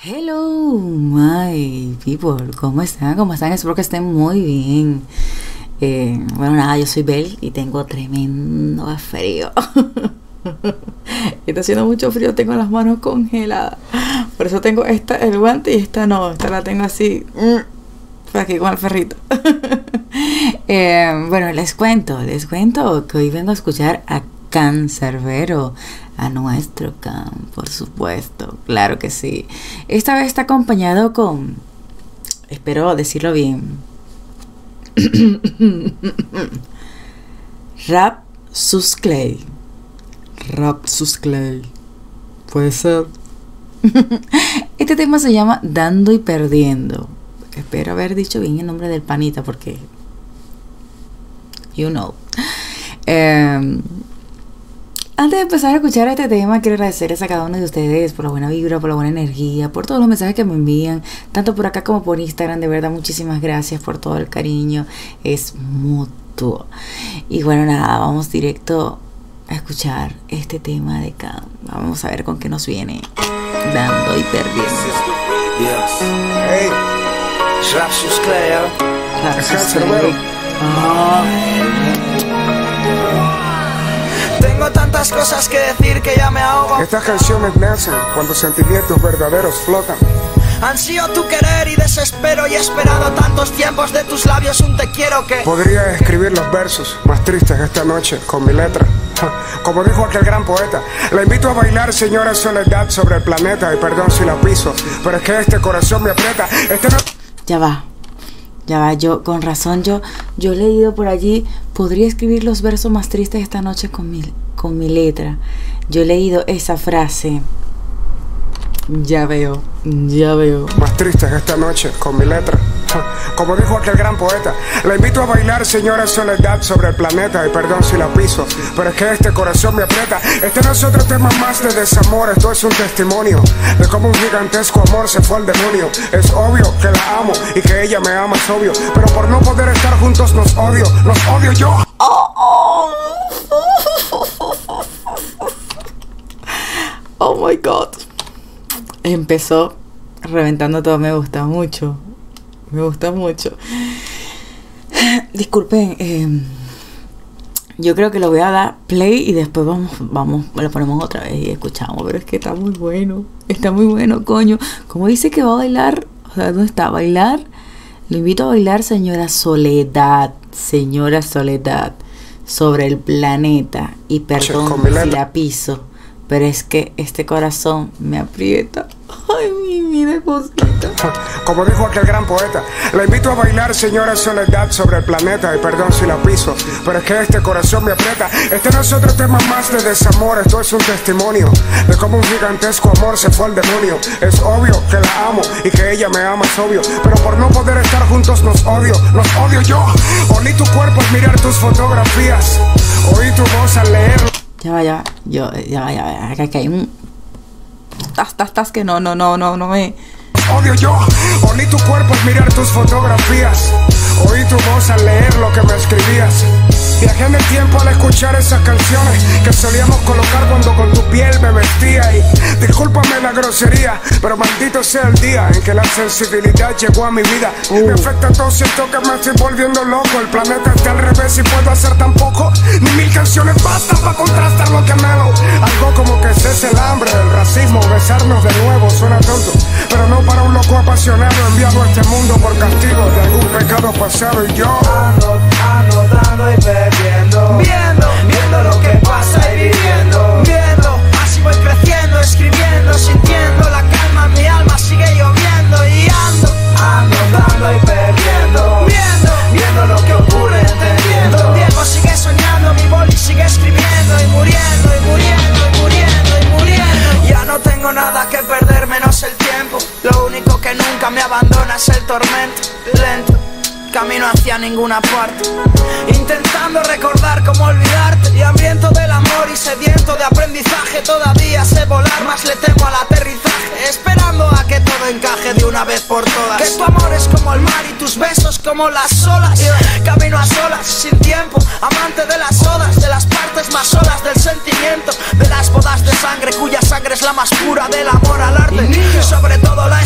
Hello, my people, ¿cómo están? ¿Cómo están? Espero que estén muy bien. Bueno, nada, yo soy Bel y tengo tremendo frío. Está haciendo mucho frío, tengo las manos congeladas. Por eso tengo esta, el guante, y esta no, esta la tengo así, aquí con el ferrito. Bueno, les cuento que hoy vengo a escuchar a Canserbero, a nuestro Can, por supuesto, claro que sí. Esta vez está acompañado con, espero decirlo bien, Rapsusclay. Puede ser. Este tema se llama Dando y Perdiendo. Espero haber dicho bien el nombre del panita porque you know. Antes de empezar a escuchar este tema, quiero agradecerles a cada uno de ustedes por la buena vibra, por la buena energía, por todos los mensajes que me envían, tanto por acá como por Instagram. De verdad, muchísimas gracias por todo el cariño. Es mutuo. Y bueno, nada, vamos directo a escuchar este tema de Can. Vamos a ver con qué nos viene Dando y Perdiendo. Hey, Rapsusclay. Tengo tantas cosas que decir que ya me ahogo. Estas canciones nacen cuando sentimientos verdaderos flotan. Ansío tu querer y desespero, y he esperado tantos tiempos de tus labios un te quiero que... Podría escribir los versos más tristes esta noche con mi letra. Como dijo aquel gran poeta, la invito a bailar, señora Soledad, sobre el planeta. Y perdón si la piso, pero es que este corazón me aprieta. Ya va, yo con razón, yo he leído por allí, podría escribir los versos más tristes esta noche con mi letra. Yo he leído esa frase. Ya veo. Más tristes esta noche con mi letra. Como dijo aquel gran poeta, la invito a bailar, señora Soledad, sobre el planeta. Y perdón si la piso, pero es que este corazón me aprieta. Este no es otro tema más de desamor, esto es un testimonio de cómo un gigantesco amor se fue al demonio. Es obvio que la amo y que ella me ama, es obvio, pero por no poder estar juntos nos odio yo. Oh my God. Empezó reventando todo, me gusta mucho. Disculpen, yo creo que lo voy a dar play y después vamos, lo ponemos otra vez y escuchamos. Pero es que está muy bueno, coño. Como dice que va a bailar, o sea, ¿dónde está? ¿Bailar? Lo invito a bailar, señora Soledad, sobre el planeta. Y perdón si la piso, pero es que este corazón me aprieta. Ay, mi vida cosita. Como dijo aquel gran poeta, la invito a bailar, señora Soledad, sobre el planeta. Y perdón si la piso, pero es que este corazón me aprieta. Este no es otro tema más de desamor, esto es un testimonio de cómo un gigantesco amor se fue al demonio. Es obvio que la amo y que ella me ama, es obvio, pero por no poder estar juntos nos odio yo. Olí tu cuerpo al mirar tus fotografías, oí tu voz al leerlo. Ya va, acá que hay un tas que no me... Odio yo, olí tu cuerpo al mirar tus fotografías, oí tu voz al leer lo que me escribías. Viajé en el tiempo al escuchar esas canciones que solíamos colocar cuando con tu piel me vestía. Y discúlpame la grosería, pero maldito sea el día en que la sensibilidad llegó a mi vida. Me afecta todo, siento que me estoy volviendo loco. El planeta está al revés y puedo hacer tan poco. Ni 1000 canciones bastan para contrastar lo que anhelo. Algo como que cese el hambre, el racismo, besarnos de nuevo. Suena tonto, pero no para un loco apasionado enviado a este mundo por castigo de algún pecado pasado. Y yo ando dando y perdiendo, viendo lo que pasa y viviendo, así voy creciendo, escribiendo, sintiendo la calma en mi alma, sigue lloviendo. Y ando dando y perdiendo, viendo lo que ocurre, entendiendo. Diego sigue soñando, mi boli sigue escribiendo, y muriendo. Ya no tengo nada que perder menos el tiempo. Lo único que nunca me abandona es el tormento. Lento, camino hacia ninguna parte, intentando recordar cómo olvidarte. Y hambriento del amor y sediento de aprendizaje, todavía sé volar, más le temo al aterrizaje. Esperando a que todo encaje de una vez por todas. Que tu amor es como el mar y tus besos como las olas. Camino a solas, sin tiempo, amante de las odas, de las partes más solas del sentimiento, de las bodas de sangre cuya sangre es la más pura del amor al arte. Sobre todo la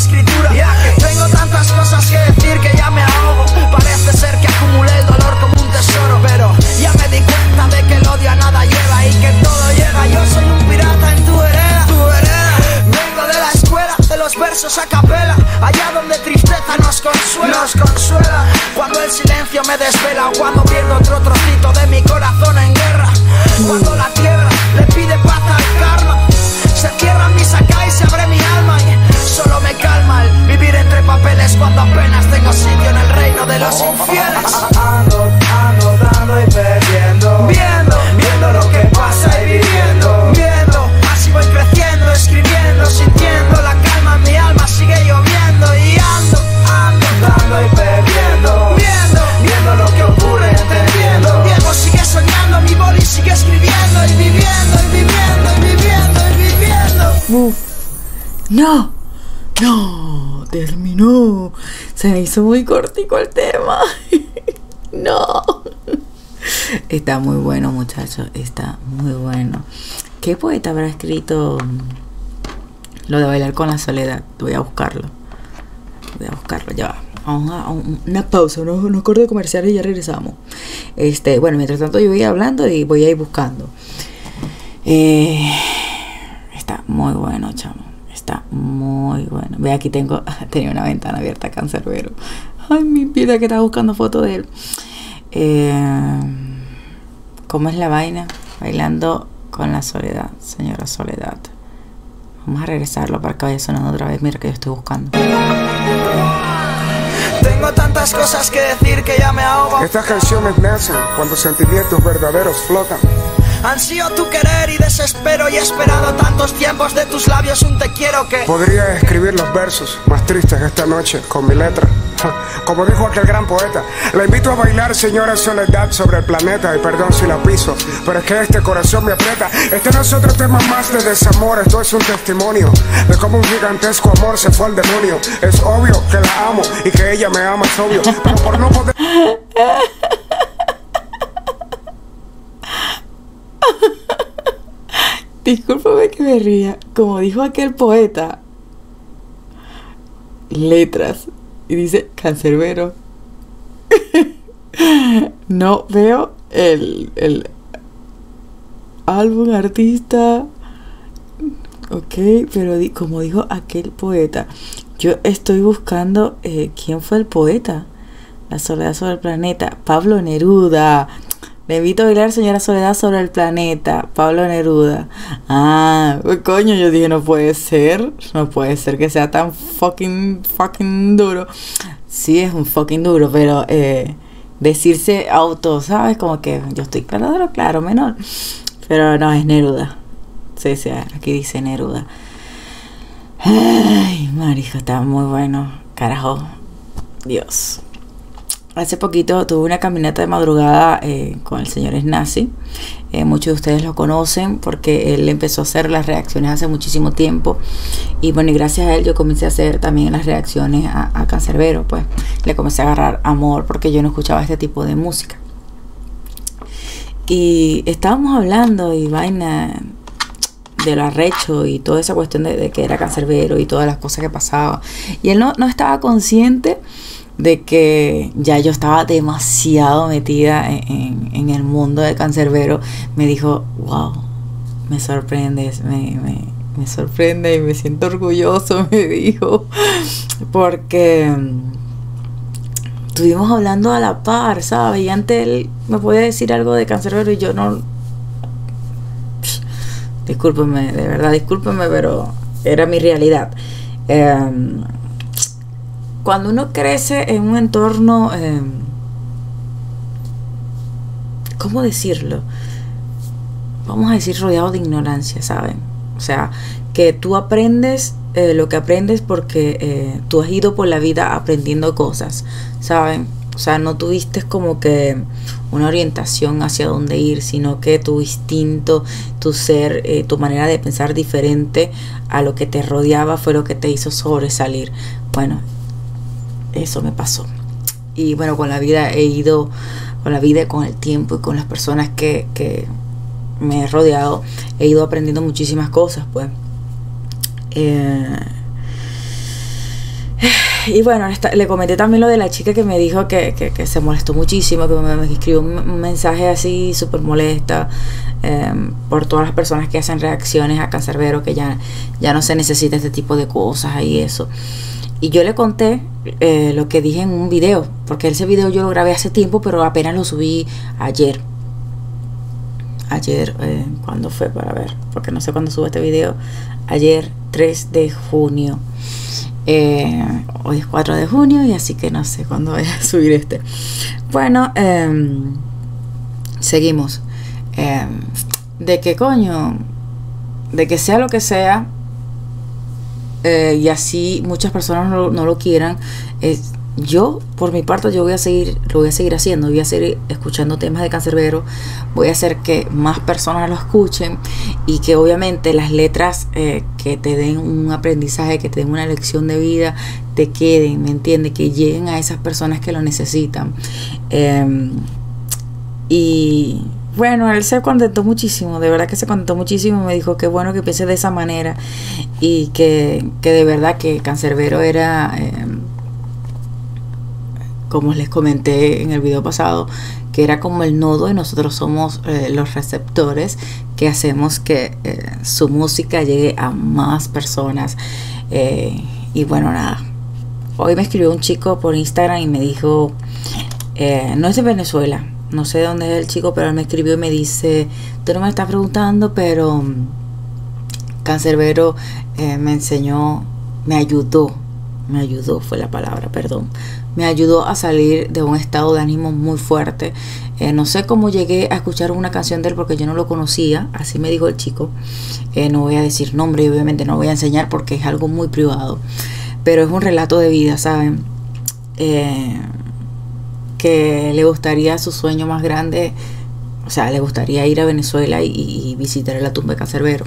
vuela, o cuando pierdo otro trocito de mi corazón en guerra. Cuando la tierra le pide paz al karma, se cierran mis acá y se abre mi alma, y solo me calma el vivir entre papeles cuando apenas tengo sitio en el reino de los infieles. Ando dando y perdiendo, viendo lo que pasa y viviendo, así voy creciendo, escribiendo, sintiendo la calma en mi alma, sigue lloviendo. Y ando dando y perdiendo, viendo lo que ocurre, entendiendo. Diego sigue soñando, mi boli sigue escribiendo, y viviendo, y viviendo, y viviendo, y viviendo. No, terminó. Se me hizo muy cortico el tema. No. Está muy bueno, muchachos. Está muy bueno. ¿Qué poeta habrá escrito lo de bailar con la soledad? Voy a buscarlo, ya va. Vamos a una pausa, unos cortes comerciales y ya regresamos. Bueno, mientras tanto yo voy hablando y voy a ir buscando. Está muy bueno, chamo. Está muy bueno. Ve, aquí tenía una ventana abierta, Cancerbero. Ay, mi vida, que estaba buscando fotos de él. ¿Cómo es la vaina? Bailando con la soledad, señora Soledad. Vamos a regresarlo para que vaya sonando otra vez. Mira que yo estoy buscando. Tengo tantas cosas que decir que ya me ahogo. Estas canciones nacen cuando sentimientos verdaderos flotan. Ansío tu querer y desespero, y he esperado tantos tiempos de tus labios un te quiero que... Podría escribir los versos más tristes esta noche con mi letra. Como dijo aquel gran poeta, la invito a bailar, señora Soledad, sobre el planeta. Y perdón si la piso, pero es que este corazón me aprieta. Este no es otro tema más de desamor, esto es un testimonio de cómo un gigantesco amor se fue al demonio. Es obvio que la amo y que ella me ama, es obvio, pero por no poder... Discúlpame que me ría. Como dijo aquel poeta, letras, y dice Cancerbero. No veo el álbum, artista. Ok, pero como dijo aquel poeta, yo estoy buscando quién fue el poeta. La soledad sobre el planeta. Pablo Neruda. Le invito a bailar, señora Soledad, sobre el planeta. Pablo Neruda. Ah, coño, yo dije, no puede ser que sea tan fucking duro. Sí, es un fucking duro, pero decirse ¿sabes? Como que yo estoy claro, menor. Pero no, es Neruda. Sí, aquí dice Neruda. Ay, marica, está muy bueno. Carajo. Dios. Hace poquito tuve una caminata de madrugada con el señor Snazzy. Muchos de ustedes lo conocen porque él empezó a hacer las reacciones hace muchísimo tiempo. Y bueno, y gracias a él yo comencé a hacer también las reacciones a Cancerbero. Pues le comencé a agarrar amor porque yo no escuchaba este tipo de música. Y estábamos hablando y vaina del arrecho y toda esa cuestión de que era Cancerbero y todas las cosas que pasaban. Y él no estaba consciente de que ya yo estaba demasiado metida en el mundo de Cancerbero. Me dijo, wow, me sorprendes, me sorprende y me siento orgulloso, me dijo, porque estuvimos hablando a la par, ¿sabes? Y antes él me podía decir algo de Cancerbero y yo no... Discúlpeme, de verdad, discúlpeme, pero era mi realidad. Cuando uno crece en un entorno, ¿cómo decirlo? Vamos a decir rodeado de ignorancia, ¿saben? O sea, que tú aprendes lo que aprendes porque tú has ido por la vida aprendiendo cosas, ¿saben? O sea, no tuviste como que una orientación hacia dónde ir, sino que tu instinto, tu ser, tu manera de pensar diferente a lo que te rodeaba fue lo que te hizo sobresalir. Bueno, eso me pasó. Y bueno, con la vida he ido, con la vida, con el tiempo y con las personas que me he rodeado, he ido aprendiendo muchísimas cosas, pues. Y bueno, le comenté también lo de la chica que me dijo que se molestó muchísimo, que me escribió un mensaje así súper molesta por todas las personas que hacen reacciones a Cancerbero, que ya no se necesita este tipo de cosas y eso. Y yo le conté lo que dije en un video, porque ese video yo lo grabé hace tiempo, pero apenas lo subí ayer. ¿Cuándo fue? Para ver, porque no sé cuándo sube este video. Ayer, 3 de junio. Hoy es 4 de junio y así que no sé cuándo voy a subir este. Bueno, seguimos. De que coño, de que sea lo que sea, y así muchas personas no lo quieran, yo por mi parte lo voy a seguir haciendo. Voy a seguir escuchando temas de Cancerbero, voy a hacer que más personas lo escuchen y que obviamente las letras que te den un aprendizaje, que te den una lección de vida, te queden, ¿me entiendes? Que lleguen a esas personas que lo necesitan. Y bueno, él se contentó muchísimo, de verdad que se contentó muchísimo. Me dijo que bueno que piense de esa manera y que de verdad que Cancerbero era, como les comenté en el video pasado, que era como el nodo y nosotros somos los receptores que hacemos que su música llegue a más personas. Y bueno, nada, hoy me escribió un chico por Instagram y me dijo, no es de Venezuela, no sé de dónde es el chico, pero él me escribió y me dice, tú no me estás preguntando, pero Cancerbero me enseñó, me ayudó, fue la palabra, perdón. Me ayudó a salir de un estado de ánimo muy fuerte. No sé cómo llegué a escuchar una canción de él porque yo no lo conocía, así me dijo el chico. No voy a decir nombre y obviamente no voy a enseñar porque es algo muy privado. Pero es un relato de vida, ¿saben? Que le gustaría, su sueño más grande, o sea, le gustaría ir a Venezuela y visitar la tumba de Cancerbero.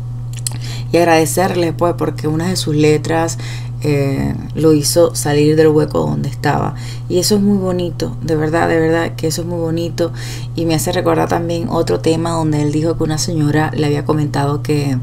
Y agradecerle pues porque una de sus letras lo hizo salir del hueco donde estaba. Y eso es muy bonito, de verdad que eso es muy bonito. Y me hace recordar también otro tema donde él dijo que una señora le había comentado que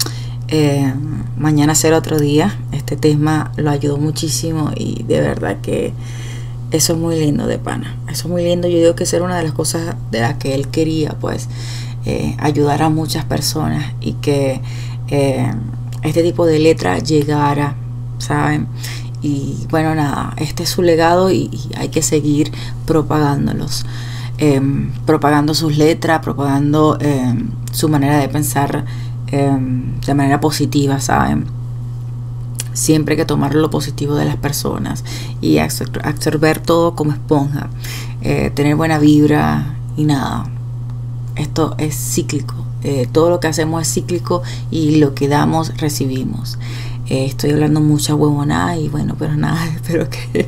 mañana será otro día. Este tema lo ayudó muchísimo y de verdad que eso es muy lindo de pana. Eso es muy lindo. Yo digo que esa era una de las cosas de las que él quería, pues, ayudar a muchas personas y que este tipo de letra llegara, ¿saben? Y bueno, nada, este es su legado y hay que seguir propagándolos, propagando sus letras, propagando su manera de pensar de manera positiva, ¿saben? Siempre hay que tomar lo positivo de las personas y absorber todo como esponja, tener buena vibra y nada, esto es cíclico. Todo lo que hacemos es cíclico y lo que damos recibimos. Estoy hablando mucha huevonada y bueno, pero nada, espero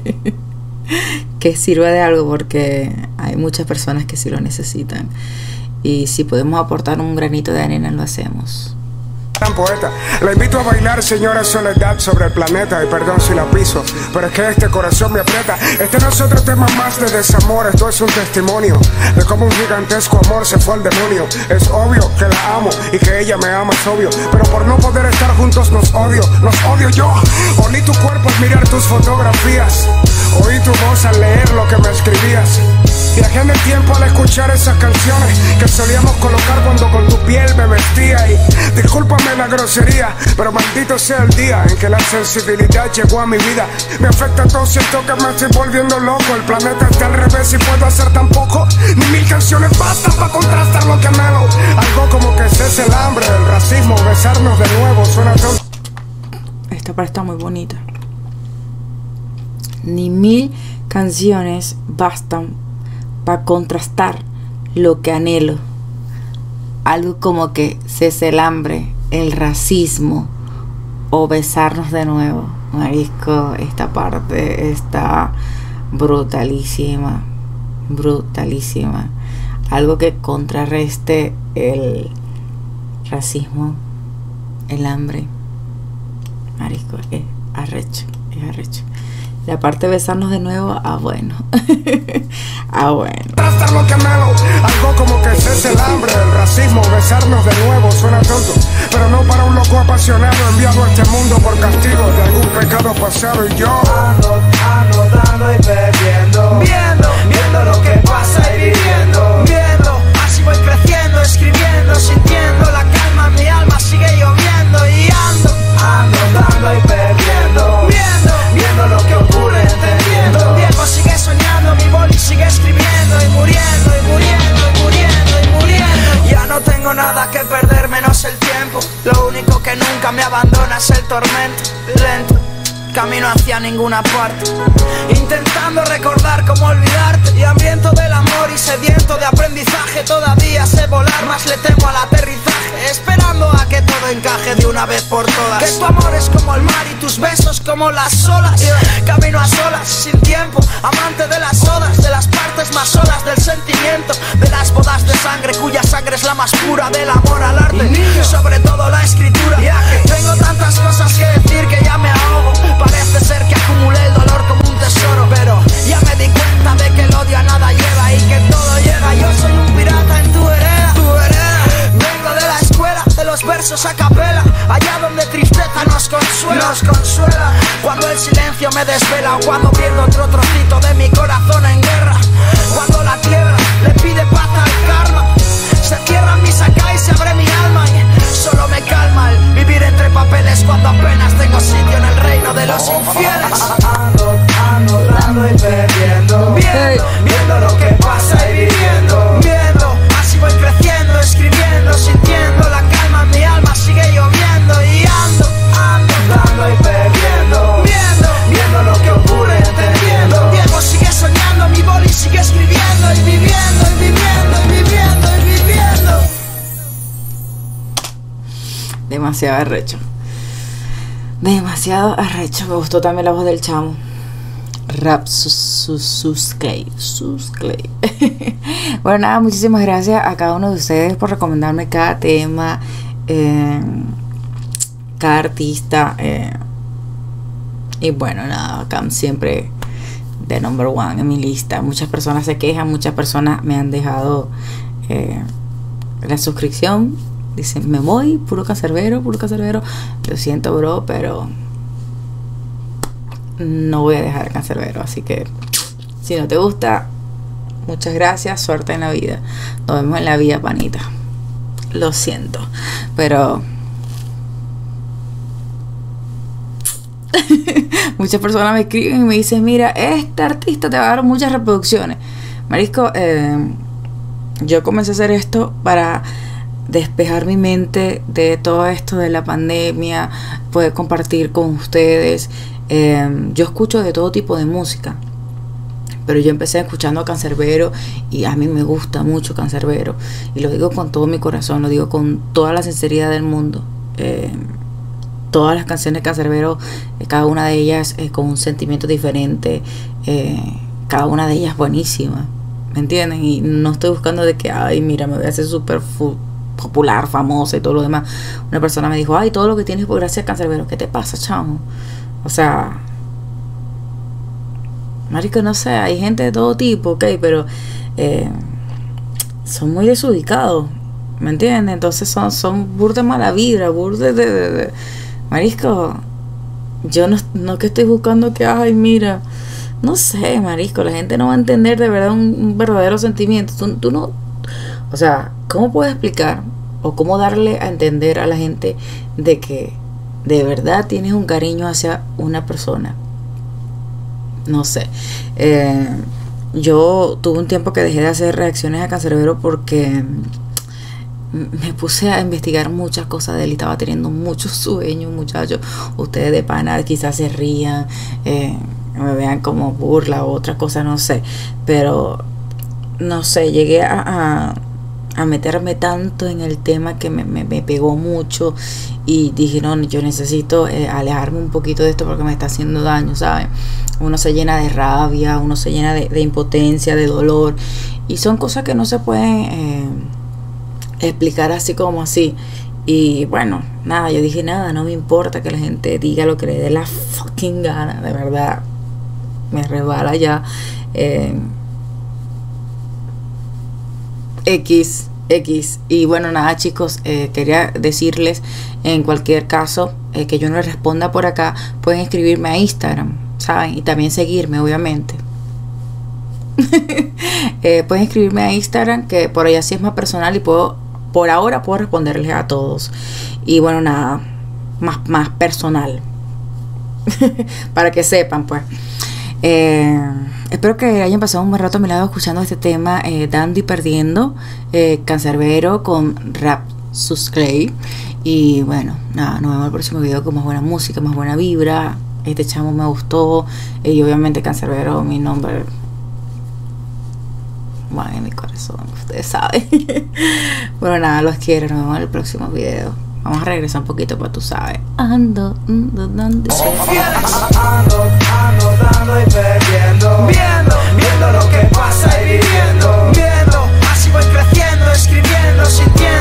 que sirva de algo porque hay muchas personas que sí lo necesitan y si podemos aportar un granito de arena lo hacemos. Poeta, la invito a bailar, señora Soledad, sobre el planeta. Y perdón si la piso, pero es que este corazón me aprieta. Este no es otro tema más de desamor. Esto es un testimonio de cómo un gigantesco amor se fue al demonio. Es obvio que la amo y que ella me ama, es obvio, pero por no poder estar juntos nos odio yo. Olí tu cuerpo al mirar tus fotografías, oí tu voz al leer lo que me escribías. Viajé en el tiempo al escuchar esas canciones que solíamos colocar cuando con tu piel me vestía. Y discúlpame la grosería, pero maldito sea el día en que la sensibilidad llegó a mi vida. Me afecta todo, siento que me estoy volviendo loco. El planeta está al revés y puedo hacer tan poco. Ni 1000 canciones bastan para contrastar lo que anhelo. Algo como que cese el hambre, el racismo, besarnos de nuevo. Suena tonto. Esta parte está muy bonita. Ni 1000 canciones bastan para contrastar lo que anhelo. Algo como que cese el hambre, el racismo o besarnos de nuevo. Marisco, esta parte está brutalísima, brutalísima. Algo que contrarreste el racismo, el hambre. Marisco, es arrecho, es arrecho. La parte de besarnos de nuevo, bueno. Bueno. Lo que anhelo, algo como que cese el hambre, el racismo, besarnos de nuevo, suena tonto, pero no para un loco apasionado enviado a este mundo por castigo de algún pecado pasado. Y yo ando dando y perdiendo, viendo lo que pasa y viviendo, así voy creciendo, escribiendo, sintiendo la calma en mi alma, sigue lloviendo y ando dando y perdiendo, único que nunca me abandona es el tormento. Lento, camino hacia ninguna parte, intentando recordar cómo olvidarte. Y hambriento del amor y sediento de aprendizaje, todavía sé volar, más le temo al aterrizaje, esperando a que todo encaje de una vez por todas. Que tu amor es como el mar y tus besos como las olas. Camino a solas, sin tiempo, amante de las odas, de las partes más solas del sentimiento, de las bodas de sangre cuya sangre es la más pura, del amor al arte y sobre todo la escritura. Tengo tantas cosas que decir que ya me ahogo. Parece ser que acumulé el dolor como un tesoro, pero ya me di cuenta de que el odio a nada lleva y que todo llega. Yo soy un pirata en tu vereda, vengo de la escuela de los versos a capela, allá donde tristeza nos consuela, cuando el silencio me desvela o cuando pierdo otro trocito de mi corazón en guerra, cuando la tierra le pide paz al karma, se cierran mis acá y se abre mi alma y solo me calma el vivir entre papeles cuando apenas tengo sitio en el reino de los infieles. Ando dando y perdiendo, viendo lo que pasa y viviendo, así voy creciendo, escribiendo, sintiendo la calma en mi alma, sigue lloviendo y ando dando y perdiendo, viendo lo que ocurre, entendiendo. Diego sigue soñando, mi boli sigue escribiendo y viviendo, y viviendo, y viviendo, y viviendo. Demasiado arrecho. Demasiado arrecho. Me gustó también la voz del chamo. Rap Susclay. Bueno, nada, muchísimas gracias a cada uno de ustedes por recomendarme cada tema, cada artista. Y bueno, nada, Cam siempre de number one en mi lista. Muchas personas se quejan, muchas personas me han dejado la suscripción. Dicen, me voy, puro cancerbero. Lo siento, bro, pero no voy a dejar el cancerbero. Así que si no te gusta, muchas gracias, suerte en la vida. Nos vemos en la vida, panita. Lo siento, pero muchas personas me escriben y me dicen, mira, este artista te va a dar muchas reproducciones. Marisco, yo comencé a hacer esto para despejar mi mente de todo esto de la pandemia, poder compartir con ustedes. Yo escucho de todo tipo de música, pero yo empecé escuchando a Canserbero y a mí me gusta mucho Canserbero, y lo digo con todo mi corazón, lo digo con toda la sinceridad del mundo. Todas las canciones de Canserbero, cada una de ellas con un sentimiento diferente, cada una de ellas buenísima, ¿me entienden? Y no estoy buscando de que, ay, mira, me voy a hacer súper popular, famosa y todo lo demás. Una persona me dijo, ay, todo lo que tienes por gracias a Canserbero. ¿Qué te pasa, chamo? O sea, marico, no sé, hay gente de todo tipo, ok, pero son muy desubicados, ¿me entiendes? Entonces son burda mala vibra, burda de marisco. Yo no que estoy buscando que, ay, mira, no sé, marisco, la gente no va a entender de verdad un verdadero sentimiento. Tú no, o sea, ¿cómo puedes explicar o cómo darle a entender a la gente de que de verdad tienes un cariño hacia una persona? No sé. Yo tuve un tiempo que dejé de hacer reacciones a Canserbero porque me puse a investigar muchas cosas de él y estaba teniendo muchos sueños, muchachos. Ustedes de pana quizás se rían, me vean como burla o otra cosa, no sé. Pero no sé, llegué a meterme tanto en el tema que me pegó mucho, y dije, no, yo necesito alejarme un poquito de esto porque me está haciendo daño, ¿saben? Uno se llena de rabia, uno se llena de impotencia, de dolor, y son cosas que no se pueden explicar así como así. Y bueno, nada, yo dije, nada, no me importa que la gente diga lo que le dé la fucking gana, de verdad, me rebala ya. X. Y bueno, nada, chicos, quería decirles, en cualquier caso, que yo no les responda por acá, pueden escribirme a Instagram, ¿saben? Y también seguirme, obviamente. Pueden escribirme a Instagram, que por allá sí es más personal, y por ahora puedo responderles a todos. Y bueno, nada, más personal. Para que sepan, pues. Espero que hayan pasado un buen rato a mi lado escuchando este tema, dando y perdiendo, Canserbero con Rap Susclay. Y bueno, nada, nos vemos en el próximo video con más buena música, más buena vibra. Este chamo me gustó. Y obviamente Cancerbero, mi nombre va en mi corazón, ustedes saben. Bueno, nada, los quiero. Nos vemos en el próximo video. Vamos a regresar un poquito para tú sabes. Ando dando y perdiendo, viendo lo que pasa y viviendo, así voy creciendo, escribiendo, sintiendo.